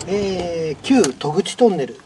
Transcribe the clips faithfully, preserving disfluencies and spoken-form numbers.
えー、旧戸口トンネル、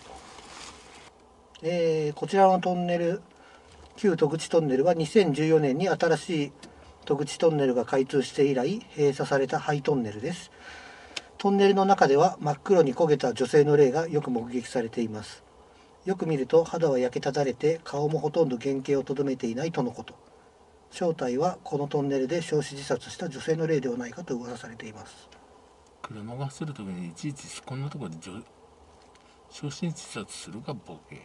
えー、こちらのトンネル、旧戸口トンネルはにせんじゅうよねんに新しい戸口トンネルが開通して以来閉鎖された廃トンネルです。トンネルの中では真っ黒に焦げた女性の霊がよく目撃されています。よく見ると肌は焼けただれて顔もほとんど原型をとどめていないとのこと。正体はこのトンネルで焼死自殺した女性の霊ではないかと噂されています。 車が走るときにいちいちこんなところで焼死自殺するかボケ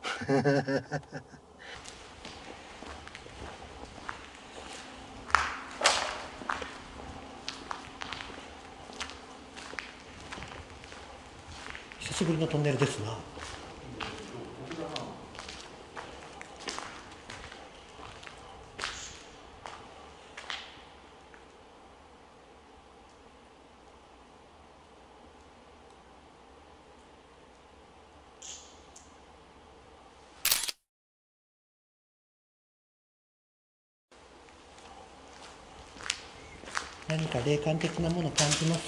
久しぶりのトンネルですな。何か霊感的なもの感じます？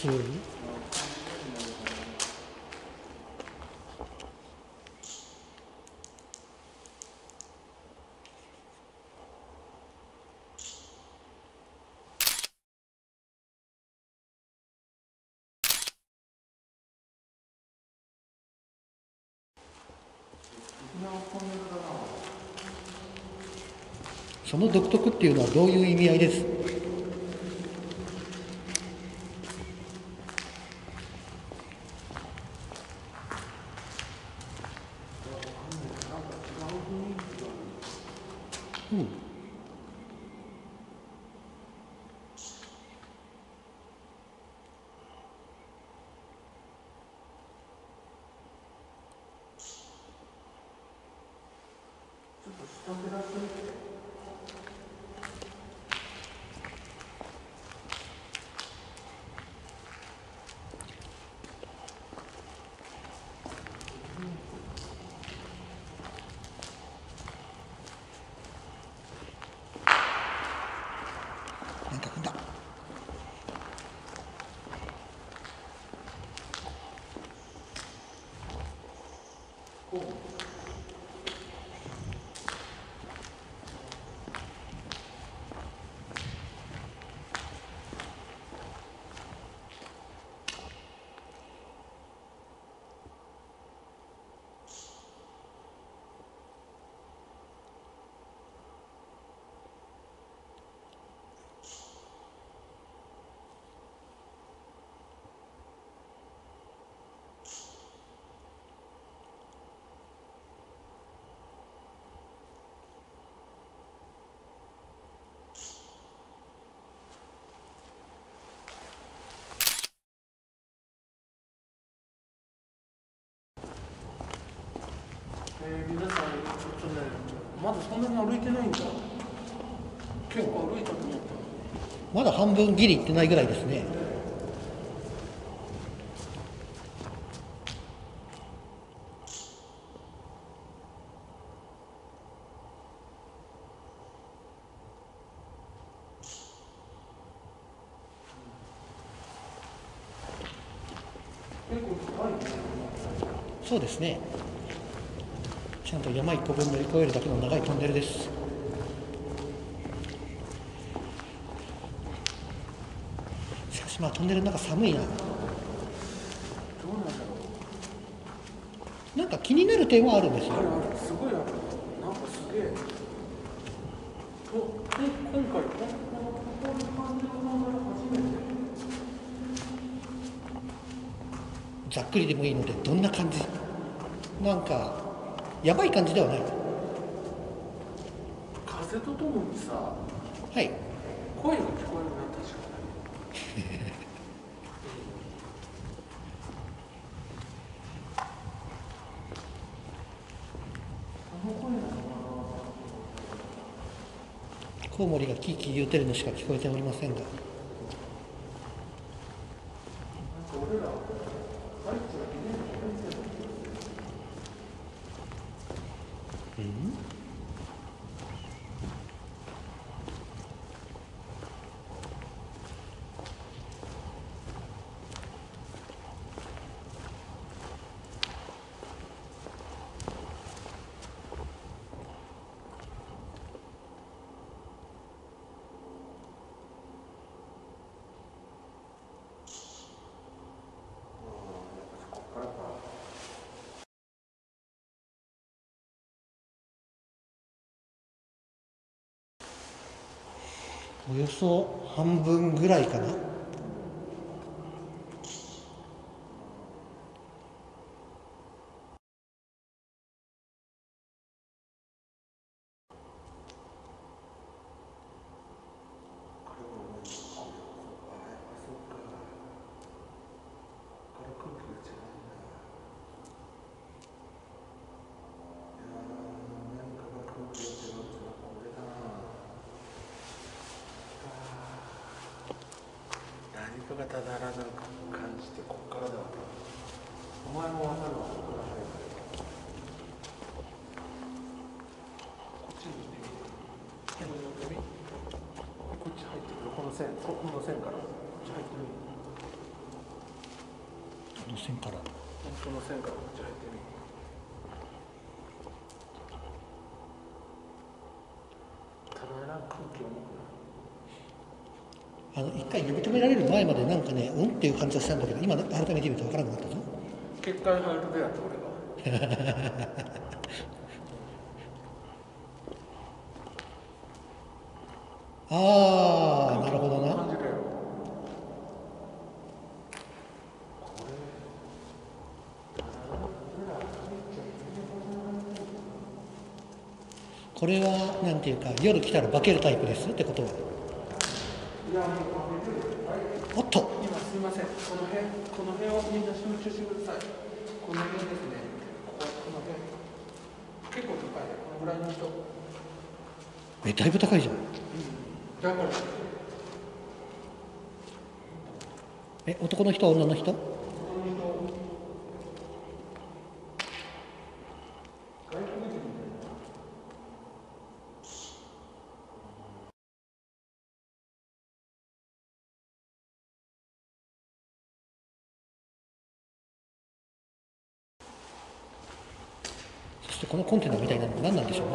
その独特っていうのはどういう意味合いです？うん。なんか踏んだ。 えー、皆さんちょっとねまだそんなに歩いてないんだ。結構歩いたと思った。 まだ半分ギリいってないぐらいですね。 結構深いね。 そうですね。ちゃんと山一個分乗り越えるだけの長いトンネルです。しかしまあトンネルの中寒いな。 どうなんだろう。なんか気になる点はあるんですよ。 あるある、すごいある。なんかすげえ。お、え、今回こういう感じの問題初めて。 ざっくりでもいいのでどんな感じ？なんかやばい感じではない。 風とともにさ、 はい。 声が聞こえるな、確かに。あの声なのかコウモリがキーキー言うてるのしか聞こえておりませんが。 な。なんか俺ら、あいつら記念日入ってるの。 うん？ およそ半分ぐらいかな。 何かがただらなく感じて、こっからだわ。お前も分かるわ、ここから入る。こっちに行ってみて。こっちに行ってみ。こっち入ってくる、この線、ここの線から。こっち入ってみ。 この線から。 この線からこっち入ってみ。ただらん空気重くない？ あの一回呼び止められる前までなんかね、うんっていう感じがしたんだけど、今改めて見ると分からなくなったぞ。 結界入るでやって俺が。 ああ、なるほどな。 感じるやろ。 これはなんていうか、夜来たら化けるタイプですってことは。 いや、もうおっと、 今すみません。この辺、この辺をみんな集中してください。この辺ですね。ここ、この辺。結構高いね。このぐらいの人。 え、だいぶ高いじゃん。 だから。 え、男の人、女の人？ この人。外国人みたいな。 そしてこのコンテナみたいなのは何なんでしょうね。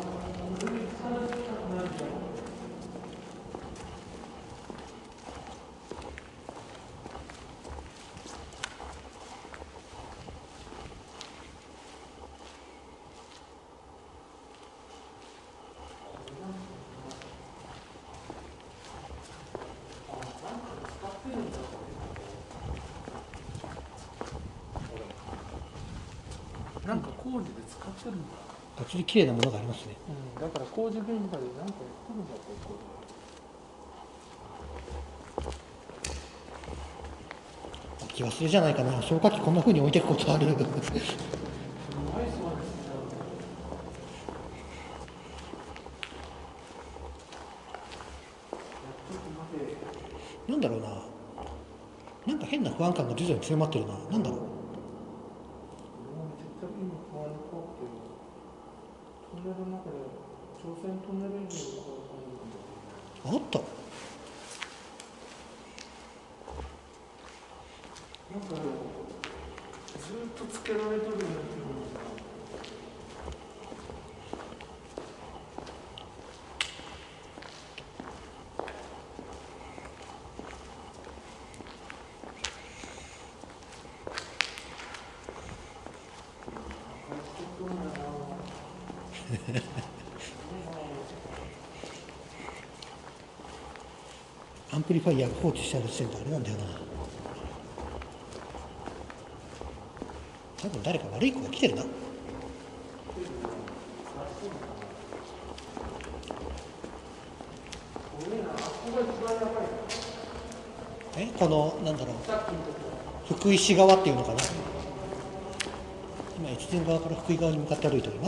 なんか工事で使ってるんだ。 こっちに綺麗なものがありますね。 うん、だから工事現場でなんかやってるんだ、ここで。 気忘れじゃないかな。消火器こんな風に置いてることある。なんだろうな。なんか変な不安感が徐々に強まってるな。なんだろう。 トンネルの中で朝鮮トンネル以上のおっと。 なんかずっとつけられてるような気分。 アンプリファイヤーが放置してある時点であれなんだよな。多分誰か悪い子が来てるな。え、このなんだろう、福井市側っていうのかな。今越前側から福井側に向かって歩いております。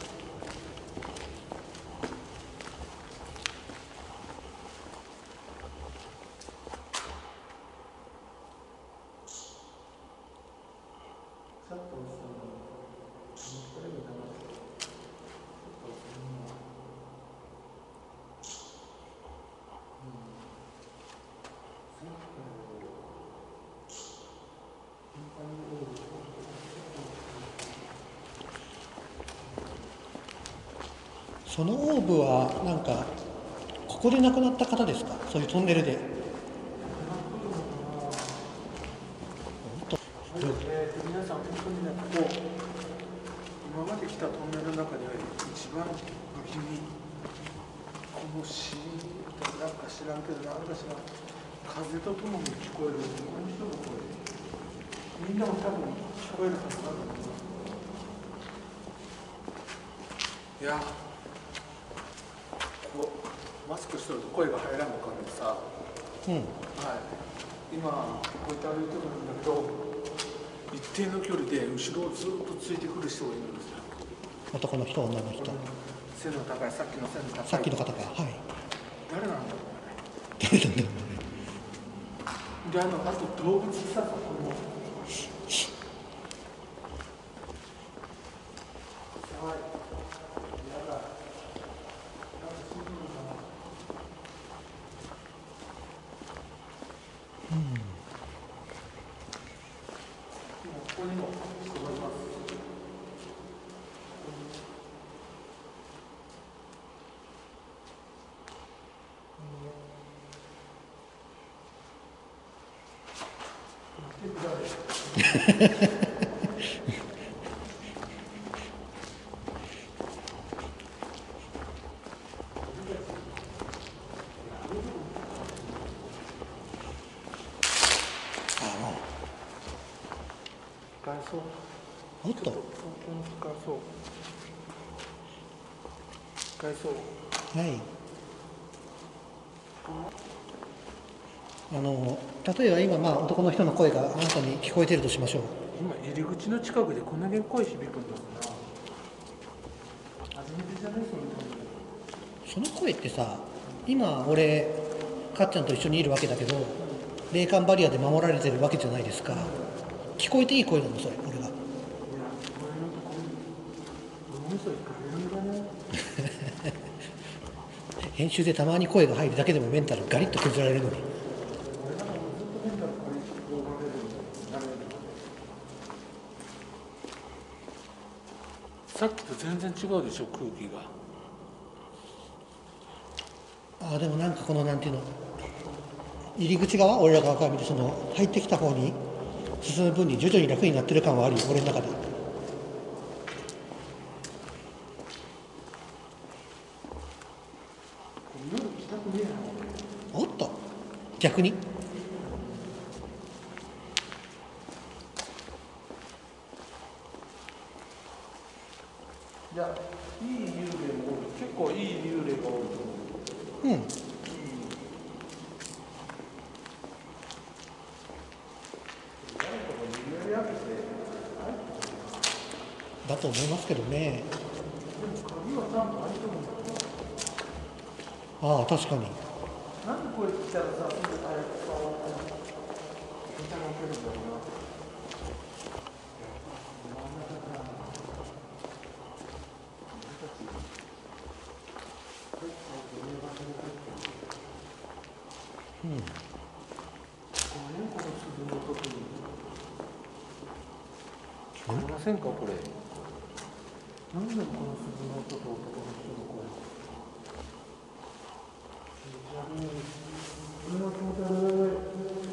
そのオーブはなんかここで亡くなった方ですか？そういうトンネルで。 えーと、皆さん本当にね、ここ今まで来たトンネルの中で一番不気味、このシーンとなんか知らんけど、なんか知らん。風とともに聞こえる。この人の声。みんなも多分聞こえるはずなんだけど。いや、こうマスクしてると声が入らんのかでさ。 うん。 はい。今こうやって歩いてるんだけど、一定の距離で後ろをずっとついてくる人がいるんですよ。 男の人、女の人。 背の高い、さっきの背の高い。 さっきの方か。はい。 誰なんだろう。 誰なんだろう。 で、あの、あと動物さ、この。はい。やだ。なんか死ぬのかな。 うん。 ここにも人がいます。使えそう。 おっと。 本当に使えそう。使えそう。 はい。あの例えば今、まあ、男の人の声があなたに聞こえてるとしましょう。 今入り口の近くでこんなに声響くんだな。初めてじゃないそのその声ってさ、今俺かっちゃんと一緒にいるわけだけど、霊感バリアで守られてるわけじゃないですか。聞こえていい声なのそれ、俺が。 いや、これのところ脳みそいかれるんだね。 編集でたまに声が入るだけでもメンタルガリッと削られるのに。 俺なんかもうずっとメンタルこれ動画出るんだよ。さっきと全然違うでしょ、空気が。 ああ、でもなんかこのなんていうの、入り口側、俺ら側から見て、その入ってきた方に進む分に徐々に楽になってる感はあるよ、俺の中で。 夜来たくねえな。 おっと、逆に。 いや、いい幽霊もおる。結構いい幽霊がおると思う。 うん。だと思いますけどね。 鍵はちゃんと開いてるんだよ。 ああ、確かに。 なんでこれ来たらさ、すぐ早く使われて、めちゃ開けるんだろうな。 うん。 ごめん、この鈴の音に。聞こえませんか、これ。なんでこの鈴の音と男の人の声。これは気持ち悪い。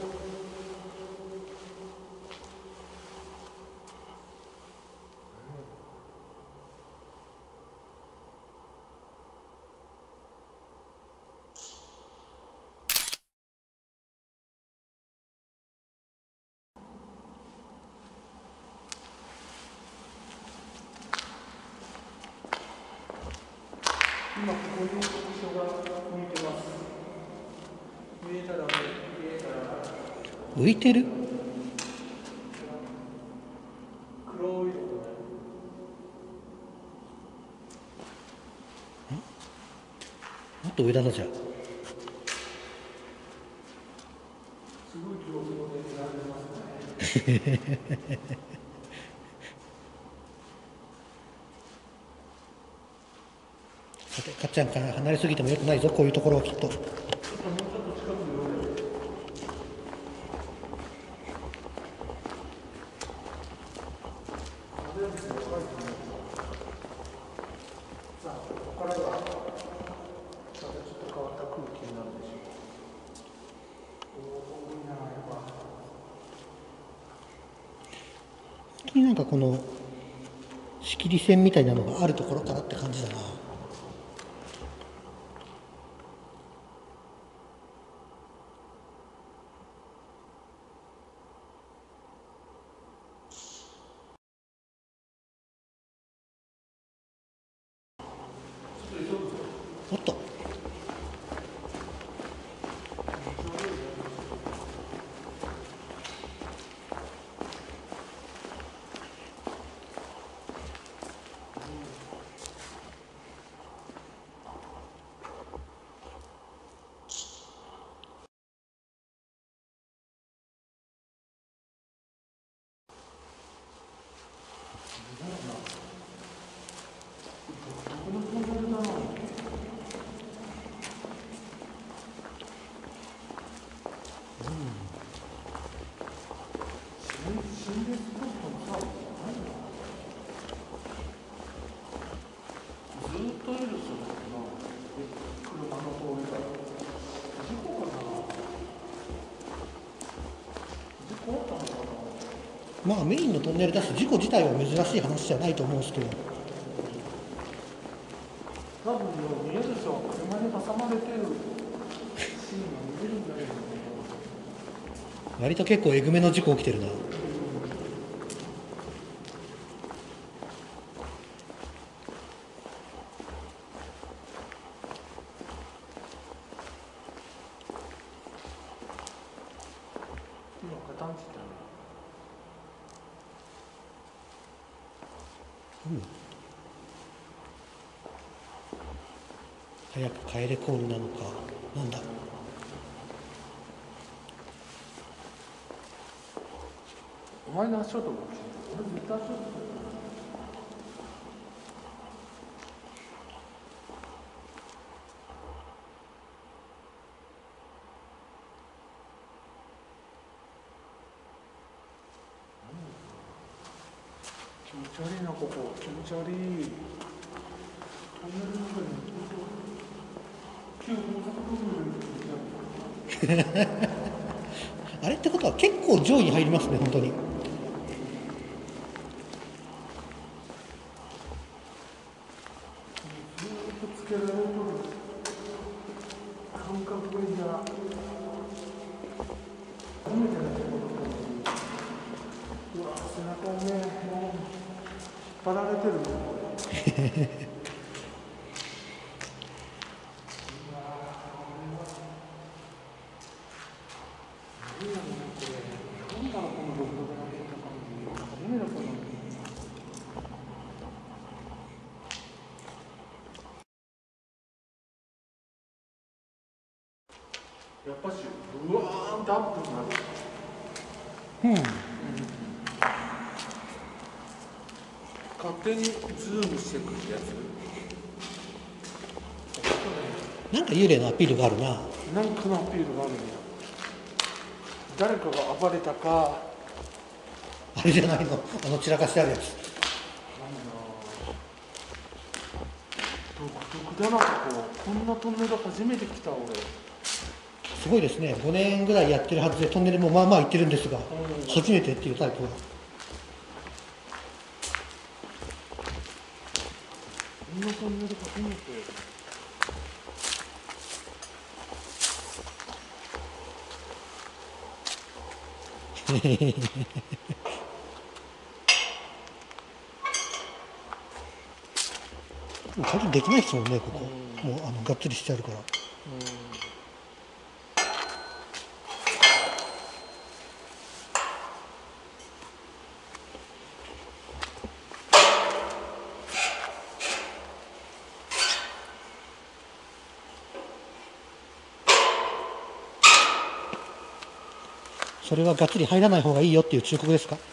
今ここに人が浮いてます。見えたら見えたら浮いてる？ 黒いとこもっと上だな、じゃあ。 すごい状況で見られますね。 さて、かっちゃんから離れすぎてもよくないぞ、こういうところはきっと。 ちょっともうちょっと近くに寄れる。風ですね、怖いですね。さあ、ここからはまたちょっと変わった空気になるでしょう。おお、多いな、やっぱ。 本当になんかこの仕切り線みたいなのがあるところからって感じだな。 おっと。まあメインのトンネルだし事故自体は珍しい話じゃないと思うんですけど、 多分見えるでしょ、車に挟まれてるシーンが見えるんだけど、 割と結構えぐめの事故起きてるな。 今ガタンって言ったね。 うん、早く帰れコールなのかなんだ。 お前の足音が俺絶対足音だよ。気持ち悪いな、ここ気持ち悪い。トンネルの中に旧大阪トンネルみたいな。 あれってことは結構上位に入りますね、本当に。 ずっとつけられる感覚がいや。初めてだけど、うわ、背中をね、もう引っ張られてるね、これ。やっぱしブワーンとアップになる。 うん、 勝手にズームしてくるやつ。 なんか幽霊のアピールがあるな。 なんかのアピールがあるんや。誰かが暴れたか。 あれじゃないの、あの散らかしてあるやつ。 なんだ独特だな、ここ。こんなトンネル初めて来た俺。 すごいですね。ごねんぐらいやってるはずでトンネルもまあまあ行ってるんですが、 うん、 初めてっていうタイプは。 こんなトンネル初めて。 最近できないですもんね、ここ。 うん、 もうあのがっつりしてあるから。 うん、 それはがっつり入らない方がいいよっていう忠告ですか？